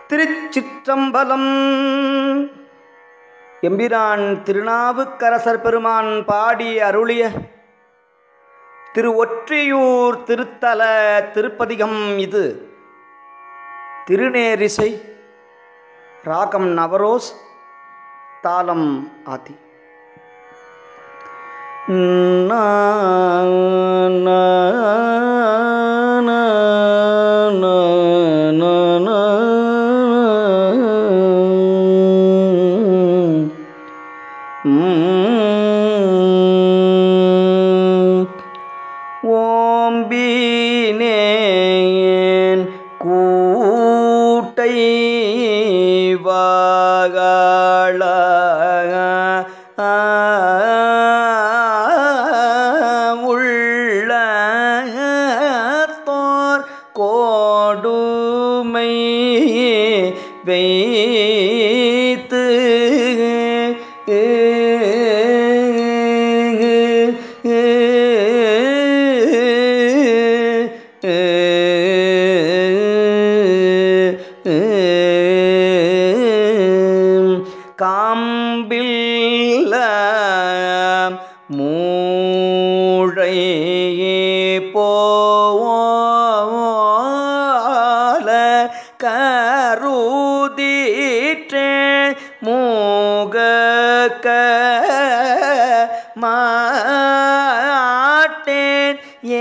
திருச்சிற்றம்பலம். எம்பிரான் திருநாவுக்கரசர் பெருமான் பாடி அருளிய திரு ஒற்றியூர் திருத்தல திருப்பதிகம் இது. திருநேரிசை, ராகம் நவரோஸ், தாளம் ஆதி. ஓம்பினேன் கூட்டை வாகாள உள்ளத்தோர் கோடுமை வைத்து காம்பில்ல மூழை போல கருதிற்றே மூகக்க மாட்டேன்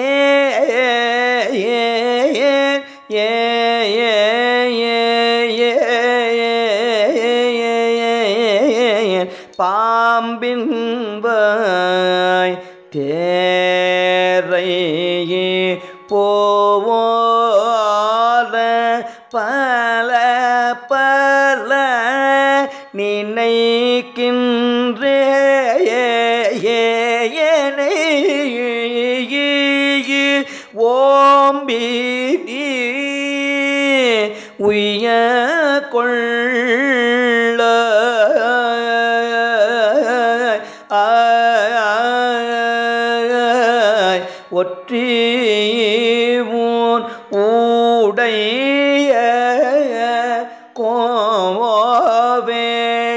பாம்பின் வாய் தேரை போவோல பல பல நினைக்கின்றே ஓம்பி உய்ய கொள்ள ஒற்றியூர் உடைய கோவே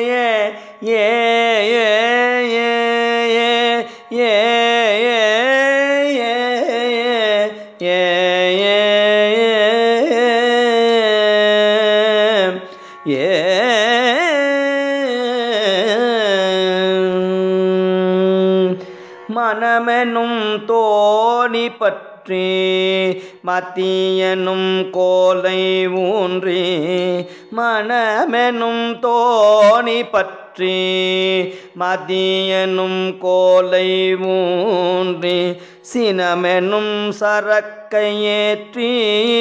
மனமெனும் தோணி பற்றி மத்தியனும் கோலை ஊன்றி மனமெனும் தோணி பற்றி மதியனும் கோலை ஊன்றி சினமெனும் சரக்கையேற்றி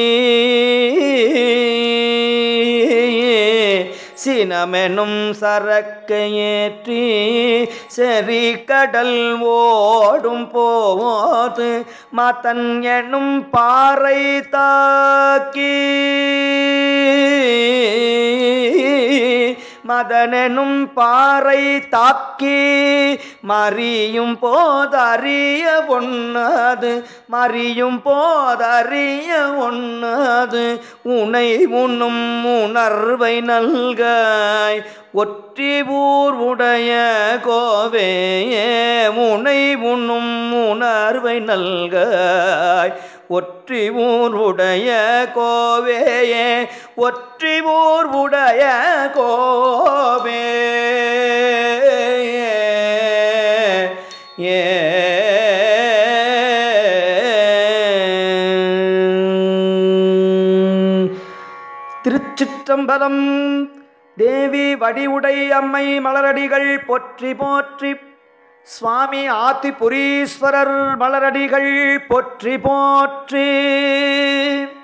சினமெனும் சரக்கையேற்றி செறி கடல் ஓடும் போது மதன் எனும் பாறை தாக்கி மதனெனும் பாறை தாக்கி மறியும் போதறிய ஒண்ணாது மறியும் போதறிய ஒண்ணாது உனை உண்ணும் உணர்வை நல்காய் ஒற்றியூர் உடைய கோவே உனை உண்ணும் உணர்வை நல்காய் ஒற்றியூர் உடைய கோவே ஒற்றியூர் உடைய கோவே திருச்சிற்றம்பலம். தேவி வடிவுடை அம்மை மலரடிகள் போற்றி போற்றி. சுவாமி ஆதிபுரீஸ்வரர் மலரடிகள் போற்றி போற்றி.